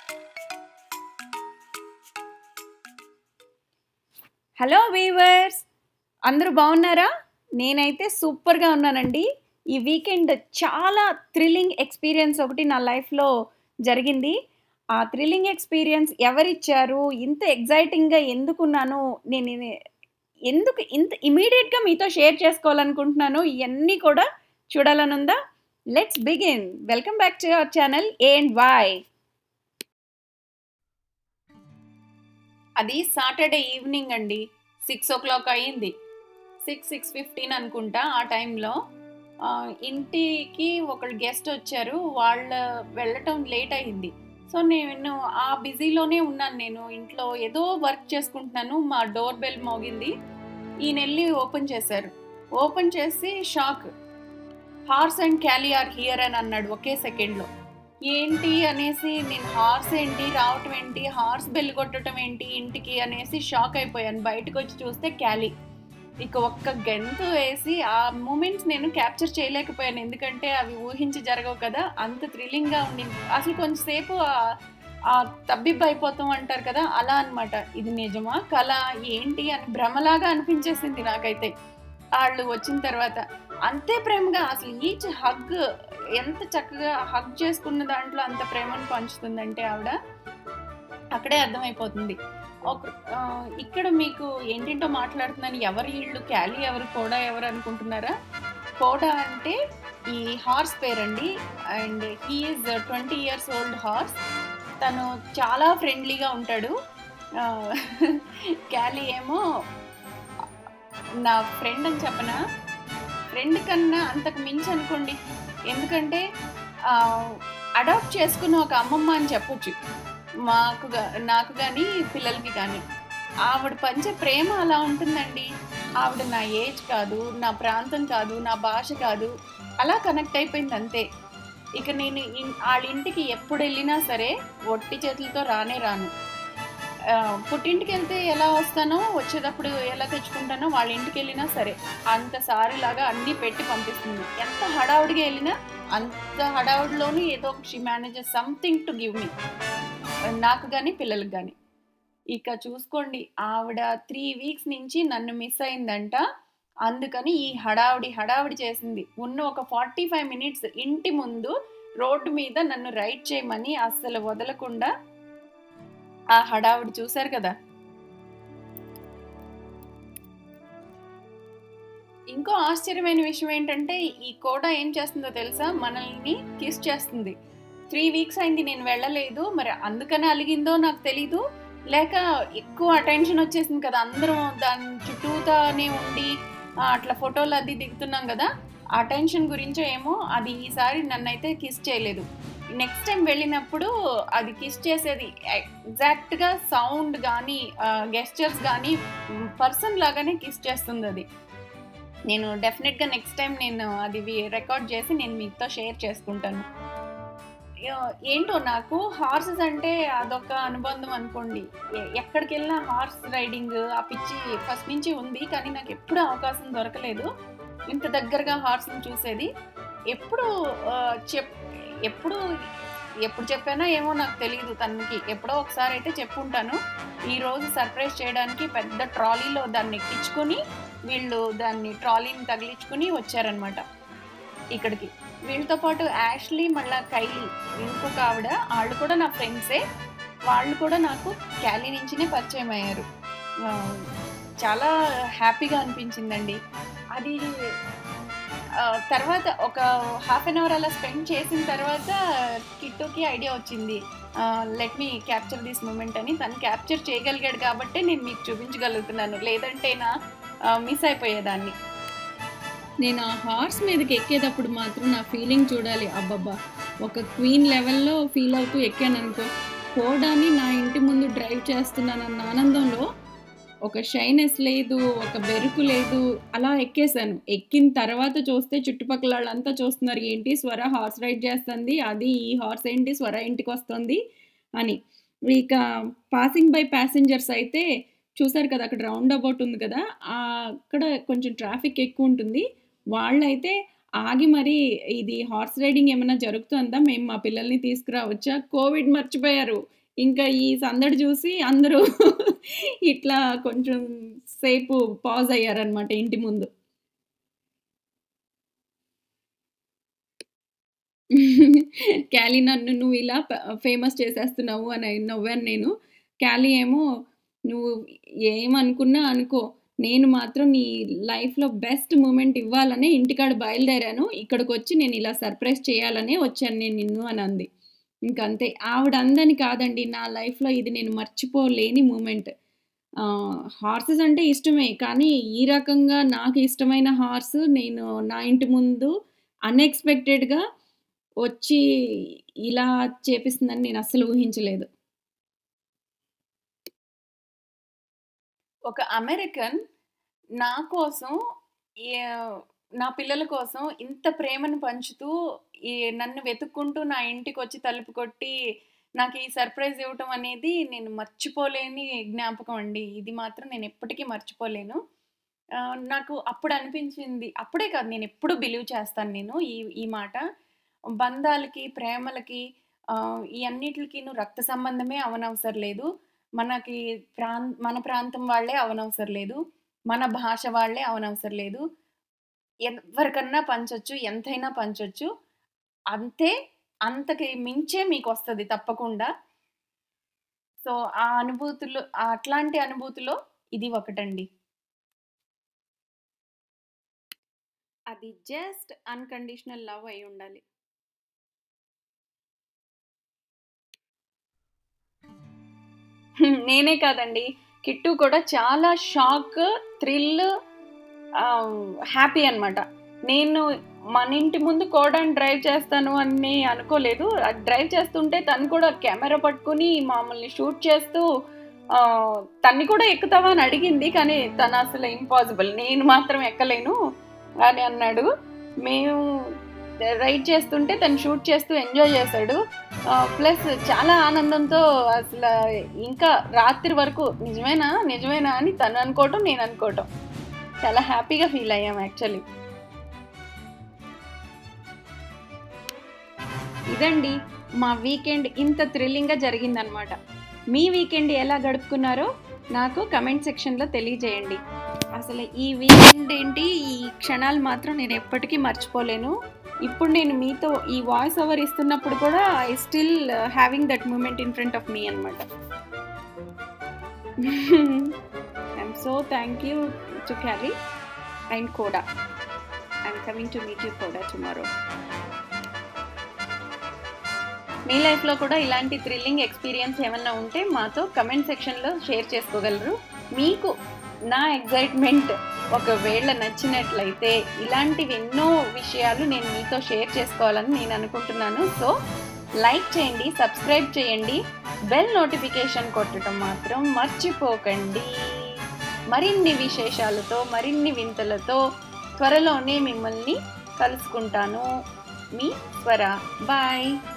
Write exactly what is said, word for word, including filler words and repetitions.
Hello weavers, అందరూ బాగున్నారా? నేనైతే సూపర్గా ఉన్నానండి. ఈ వీకెండ్ చాలా థ్రిల్లింగ్ ఎక్స్పీరియన్స్ ఒకటి నా లైఫ్లో జరిగింది. ఆ థ్రిల్లింగ్ ఎక్స్పీరియన్స్ ఎవరిచ్చారు, ఇంత ఎగ్జైటింగ్గా ఎందుకున్నాను, నేను ఇది- ఎందుకు ఇంత ఇమీడియట్గా మీతో షేర్ చేసుకోవాలనుకుంటున్నాను. ఇవన్నీ కూడా చూడాలనుందా? Let's begin. Welcome back to our channel A and Y. అది సాటర్డే ఈవినింగ్ అండి. సిక్స్ ఓ క్లాక్ అయ్యింది. సిక్స్ సిక్స్ ఫిఫ్టీన్ అనుకుంటా ఆ టైంలో. ఆ, ఇంటికి ఒకళ్ళు గెస్ట్ వచ్చారు. వాళ్ళ వెళ్ళటం లేట్ అయింది. సో నేను ఆ బిజీలోనే ఉన్నాను. నేను ఇంట్లో ఏదో వర్క్ చేసుకుంటున్నాను. మా డోర్ బెల్ మోగింది. ఈయన వెళ్ళి ఓపెన్ చేశారు. ఓపెన్ చేసి shock. Horse and Callie are here అని అన్నాడు ఒకే సెకండ్లో. ఏంటి అనేసి నేను హార్స్ ఏంటి రావటం ఏంటి, హార్స్ బెల్ కొట్టడం ఏంటి ఇంటికి అనేసి షాక్ అయిపోయాను. బయటకు వచ్చి చూస్తే క్యాలీ. ఇక ఒక్క గెంతు వేసి ఆ మూమెంట్స్ నేను క్యాప్చర్ చేయలేకపోయాను, ఎందుకంటే అవి ఊహించి జరగవు కదా. అంత థ్రిల్లింగ్గా ఉండింది. అసలు కొంచెంసేపు ఆ తబ్బిబ్బు అయిపోతాం అంటారు కదా, అలా అనమాట. ఇది నిజమా కళ ఏంటి అని భ్రమలాగా అనిపించేసింది నాకైతే. వాళ్ళు వచ్చిన తర్వాత అంతే ప్రేమగా అసలు ఈచ్ హగ్ ఎంత చక్కగా హగ్ చేసుకున్న దాంట్లో అంత ప్రేమను పంచుతుందంటే ఆవిడ, అక్కడే అర్థమైపోతుంది. ఒక ఇక్కడ మీకు ఏంటంటో మాట్లాడుతున్నాను. ఎవరి ఇళ్ళు, క్యాలీ ఎవరు, కోడా ఎవరు అనుకుంటున్నారా? కోడా అంటే ఈ హార్స్ పేరండి. And he is twenty years old horse. తను చాలా ఫ్రెండ్లీగా ఉంటాడు. క్యాలీ ఏమో నా ఫ్రెండ్ అని చెప్పనా, ఫ్రెండ్ కన్నా అంతకు మించి అనుకోండి. ఎందుకంటే అడాప్ట్ చేసుకున్న ఒక అమ్మమ్మ అని చెప్పొచ్చు మాకు, నాకు కానీ పిల్లలకి కానీ. ఆవిడ పంచే ప్రేమ అలా ఉంటుందండి. ఆవిడ నా ఏజ్ కాదు, నా ప్రాంతం కాదు, నా భాష కాదు, అలా కనెక్ట్ అయిపోయింది అంతే. ఇక నేను వాళ్ళ ఇంటికి ఎప్పుడు వెళ్ళినా సరే ఒట్టి చేతులతో రానే రాను. పుట్టింటికి వెళ్తే ఎలా వస్తానో, వచ్చేటప్పుడు ఎలా తెచ్చుకుంటానో, వాళ్ళ ఇంటికి వెళ్ళినా సరే అంత సారీలాగా అన్నీ పెట్టి పంపిస్తుంది. ఎంత హడావుడిగా వెళ్ళినా అంత హడావుడిలోనూ ఏదో ఒక she manages something to give me, నాకు కానీ పిల్లలకు కానీ. ఇక చూసుకోండి, ఆవిడ త్రీ వీక్స్ నుంచి నన్ను మిస్ అయిందంట. అందుకని ఈ హడావుడి హడావుడి చేసింది. ఉన్న ఒక ఫార్టీ ఫైవ్ మినిట్స్ ఇంటి ముందు రోడ్డు మీద నన్ను రైడ్ చేయమని అస్సలు వదలకుండా ఆ హడావుడి చూశారు కదా. ఇంకో ఆశ్చర్యమైన విషయం ఏంటంటే, ఈ కోడా ఏం చేస్తుందో తెలుసా? మనల్ని కిస్ చేస్తుంది. త్రీ వీక్స్ అయింది నేను వెళ్ళలేదు, మరి అందుకనే అలిగిందో నాకు తెలీదు, లేక ఎక్కువ అటెన్షన్ వచ్చేసింది కదా, అందరం దాని చుట్టూతానే ఉండి అట్లా ఫోటోలు అది దిగుతున్నాం కదా, ఆ టెన్షన్ గురించో ఏమో అది ఈసారి నన్నైతే కిస్ చేయలేదు. నెక్స్ట్ టైం వెళ్ళినప్పుడు అది కిస్ చేసేది ఎగ్జాక్ట్గా సౌండ్ కానీ గెస్చర్స్ కానీ పర్సన్ లాగానే కిస్ చేస్తుంది అది. నేను డెఫినెట్గా నెక్స్ట్ టైం నేను అది రికార్డ్ చేసి నేను మీతో షేర్ చేసుకుంటాను. ఏంటో నాకు హార్సెస్ అంటే అదొక అనుబంధం అనుకోండి. ఎక్కడికి వెళ్ళినా హార్స్ రైడింగ్ ఆ పిచ్చి ఫస్ట్ నుంచి ఉంది, కానీ నాకు ఎప్పుడు అవకాశం దొరకలేదు ఇంత దగ్గరగా హార్స్ని చూసేది. ఎప్పుడు చెప్ ఎప్పుడు ఎప్పుడు చెప్పానో ఏమో నాకు తెలియదు, తనకి ఎప్పుడో ఒకసారి అయితే చెప్పుంటాను. ఈరోజు సర్ప్రైజ్ చేయడానికి పెద్ద ట్రాలీలో దాన్ని ఎక్కించుకొని వీళ్ళు దాన్ని ట్రాలీని తగిలించుకుని వచ్చారనమాట ఇక్కడికి. వీళ్ళతో పాటు యాష్లీ, మళ్ళీ కైలీ, ఇంకొక ఆవిడ, వాళ్ళు కూడా నా ఫ్రెండ్సే. వాళ్ళు కూడా నాకు క్యాలీ నుంచినే పరిచయం అయ్యారు. చాలా హ్యాపీగా అనిపించిందండి అది. తర్వాత ఒక హాఫ్ అన్ అవర్ అలా స్పెండ్ చేసిన తర్వాత కిట్టుకి ఐడియా వచ్చింది, let me capture this moment అని. తను క్యాప్చర్ చేయగలిగాడు కాబట్టే నేను మీకు చూపించగలుగుతున్నాను, లేదంటే నా మిస్ అయిపోయేదాన్ని. నేను ఆ హార్స్ మీదకి ఎక్కేటప్పుడు మాత్రం నా ఫీలింగ్ చూడాలి. అబ్బబ్బా, ఒక క్వీన్ లెవెల్లో ఫీల్ అవుతూ ఎక్కాను అనుకో. కోడాని నా ఇంటి ముందు డ్రైవ్ చేస్తున్నానన్న ఆనందంలో ఒక షైనెస్ లేదు, ఒక బెరుకు లేదు, అలా ఎక్కేసాను. ఎక్కిన తర్వాత చూస్తే చుట్టుపక్కల వాళ్ళంతా చూస్తున్నారు, ఏంటి స్వర హార్స్ రైడ్ చేస్తుంది, అది ఈ హార్స్ ఏంటి స్వర ఇంటికి వస్తుంది అని. ఇక పాసింగ్ బై ప్యాసింజర్స్ అయితే చూసారు కదా, అక్కడ రౌండ్ అబౌట్ ఉంది కదా, అక్కడ కొంచెం ట్రాఫిక్ ఎక్కువ ఉంటుంది. వాళ్ళైతే ఆగి మరి ఇది హార్స్ రైడింగ్ ఏమన్నా జరుగుతుందా? మేము మా పిల్లల్ని తీసుకురావచ్చా? కోవిడ్ మర్చిపోయారు. ఇంకా ఈ సందడి చూసి అందరూ ఇట్లా కొంచెం సేపు పాజ్ అయ్యారనమాట ఇంటి ముందు. క్యాలీ నన్ను నువ్వు ఇలా ప ఫేమస్ చేసేస్తున్నావు అని నవ్వాను నేను. క్యాలీ ఏమో నువ్వు ఏమనుకున్నా అనుకో. నేను మాత్రం నీ లైఫ్‌లో బెస్ట్ మూమెంట్ ఇవ్వాలనే ఇంటికాడ బయలుదేరాను. ఇక్కడికొచ్చి నేను ఇలా సర్ప్రైజ్ చేయాలనే వచ్చాను నేను నిన్ను అని అంది. ఇంకంతే. ఆవిడ అందని కాదండి. నా లైఫ్‌లో ఇది నేను మర్చిపోలేని మూమెంట్. ఆహ్, హార్సెస్ అంటే ఇష్టమే. కానీ ఈ రకంగా నాకు ఇష్టమైన హార్స్ నేను నా ఇంటి ముందు అన్‌ఎక్స్‌పెక్టెడ్‌గా వచ్చి ఇలా చేపిస్తుందని నేను అస్సలు ఊహించలేదు. ఒక అమెరికన్ నా కోసం యాహ్, నా పిల్లల కోసం ఇంత ప్రేమను పంచుతూ ఈ నన్ను వెతుక్కుంటూ నా ఇంటికొచ్చి తలుపు కొట్టి నాకు ఈ సర్ప్రైజ్ ఇవ్వటం అనేది నేను మర్చిపోలేని జ్ఞాపకం అండి. ఇది మాత్రం నేను ఎప్పటికీ మర్చిపోలేను. ఆహ్, నాకు అప్పుడు అనిపించింది అప్పుడే కాదు నేనెప్పుడు బిలీవ్ చేస్తాను నేను ఈ ఈ మాట. బంధాలకి, ప్రేమలకి ఆహ్, ఈ అన్నిట్లికిను రక్త సంబంధమే అవ్వనవసరం లేదు. మనకి ప్రాం మన ప్రాంతం వాళ్ళే అవ్వనవసరం లేదు. మన భాష వాళ్ళే అవ్వనవసరం లేదు. ఎవ్వరికన్నా పంచొచ్చు. ఎంతైనా పంచొచ్చు. అంతే అంతకి మించే మీకొస్తది తప్పకుండా. సో, ఆ అనుభూతులు అట్లాంటి అనుభూతిలో ఇది ఒకటండి. అది జస్ట్ అన్‌కండిషనల్ లవ్ అయ్యుండాలి. నేనే కాదండి. కిట్టు కూడా చాలా షాక్, థ్రిల్ ఆహ్, హ్యాపీ అనమాట. నేను మన ఇంటి ముందు కోడని డ్రైవ్ చేస్తాను అని అనుకోలేదు. అది డ్రైవ్ చేస్తుంటే తను కూడా కెమెరా పట్టుకొని మమ్మల్ని షూట్ చేస్తూ ఆహ్, తన్ని కూడా ఎక్కుతావా అని అడిగింది. కానీ తను అసలు ఇంపాసిబుల్. నేను మాత్రం ఎక్కలేను అని అన్నాడు. మేము రైడ్ చేస్తుంటే తను షూట్ చేస్తూ ఎంజాయ్ చేశాడు. ఆహ్, ప్లస్ చాలా ఆనందంతో అసల ఇంకా రాత్రి వరకు నిజమేనా? నిజమేనా? అని తను అనుకోవటం, నేను అనుకోవటం. చాలా హ్యాపీగా ఫీల్ అయ్యాం యాక్చువల్లీ. ఇదండి మా వీకెండ్ ఇంత థ్రిల్లింగ్‌గా జరిగిందనమాట. మీ వీకెండ్ ఎలా గడుపుకున్నారో నాకు కమెంట్ సెక్షన్‌లో తెలియజేయండి. అసలు ఈ వీకెండ్ ఏంటి, ఈ క్షణాలు మాత్రం నేను ఎప్పటికీ మర్చిపోలేను. ఇప్పుడు నేను మీతో ఈ వాయిస్ ఓవర్ ఇస్తున్నప్పుడు కూడా I still having that moment in front of me అనమాట. I'm so thank you to Carrie and Koda. I'm coming to meet you Koda tomorrow. మీ లైఫ్లో కూడా ఇలాంటి థ్రిల్లింగ్ ఎక్స్పీరియన్స్ ఏమన్నా ఉంటే మాతో కమెంట్ సెక్షన్లో షేర్ చేసుకోగలరు. మీకు నా ఎగ్జైట్మెంట్ ఒకవేళ నచ్చినట్లయితే ఇలాంటివి ఎన్నో విషయాలు నేను మీతో షేర్ చేసుకోవాలని నేను అనుకుంటున్నాను. సో లైక్ చేయండి, సబ్స్క్రైబ్ చేయండి, బెల్ నోటిఫికేషన్ కొట్టడం మాత్రం మర్చిపోకండి. మరిన్ని విశేషాలతో, మరిన్ని వింతలతో త్వరలోనే మిమ్మల్ని కలుసుకుంటాను. మీ స్వర. బాయ్.